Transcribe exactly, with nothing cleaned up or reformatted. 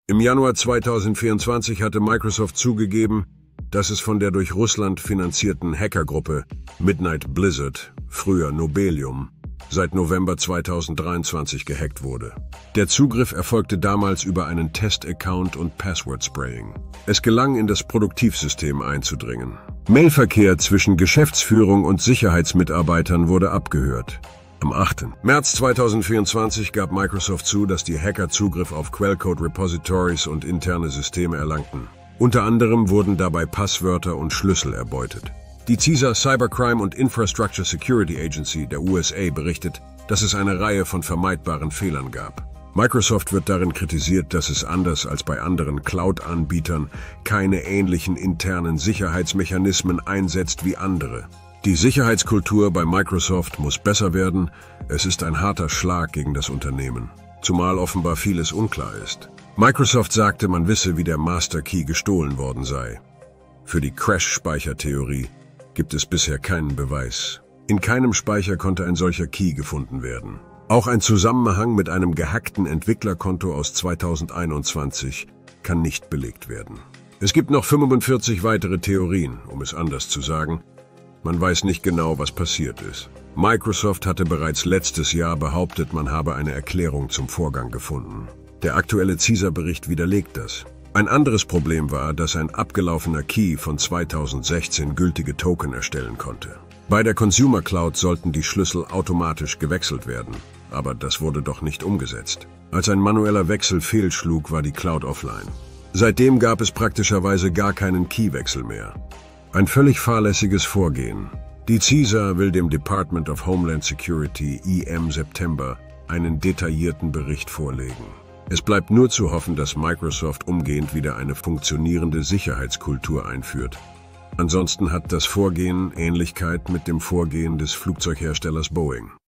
Im Januar zweitausendvierundzwanzig hatte Microsoft zugegeben, dass es von der durch Russland finanzierten Hackergruppe Midnight Blizzard, früher Nobelium, seit November zweitausenddreiundzwanzig gehackt wurde. Der Zugriff erfolgte damals über einen Test-Account und Password-Spraying. Es gelang, in das Produktivsystem einzudringen. Mailverkehr zwischen Geschäftsführung und Sicherheitsmitarbeitern wurde abgehört. Am achten März zweitausendvierundzwanzig gab Microsoft zu, dass die Hacker Zugriff auf Quellcode-Repositories und interne Systeme erlangten. Unter anderem wurden dabei Passwörter und Schlüssel erbeutet. Die C I S A Cybercrime und Infrastructure Security Agency der U S A berichtet, dass es eine Reihe von vermeidbaren Fehlern gab. Microsoft wird darin kritisiert, dass es anders als bei anderen Cloud-Anbietern keine ähnlichen internen Sicherheitsmechanismen einsetzt wie andere. Die Sicherheitskultur bei Microsoft muss besser werden. Es ist ein harter Schlag gegen das Unternehmen, zumal offenbar vieles unklar ist. Microsoft sagte, man wisse, wie der Master Key gestohlen worden sei. Für die Crash-Speichertheorie gibt es bisher keinen Beweis. In keinem Speicher konnte ein solcher Key gefunden werden. Auch ein Zusammenhang mit einem gehackten Entwicklerkonto aus zweitausendeinundzwanzig kann nicht belegt werden. Es gibt noch fünfundvierzig weitere Theorien, um es anders zu sagen. Man weiß nicht genau, was passiert ist. Microsoft hatte bereits letztes Jahr behauptet, man habe eine Erklärung zum Vorgang gefunden. Der aktuelle C I S A-Bericht widerlegt das. Ein anderes Problem war, dass ein abgelaufener Key von zweitausendsechzehn gültige Token erstellen konnte. Bei der Consumer Cloud sollten die Schlüssel automatisch gewechselt werden, aber das wurde doch nicht umgesetzt. Als ein manueller Wechsel fehlschlug, war die Cloud offline. Seitdem gab es praktischerweise gar keinen Keywechsel mehr. Ein völlig fahrlässiges Vorgehen. Die C I S A will dem Department of Homeland Security im September einen detaillierten Bericht vorlegen. Es bleibt nur zu hoffen, dass Microsoft umgehend wieder eine funktionierende Sicherheitskultur einführt. Ansonsten hat das Vorgehen Ähnlichkeit mit dem Vorgehen des Flugzeugherstellers Boeing.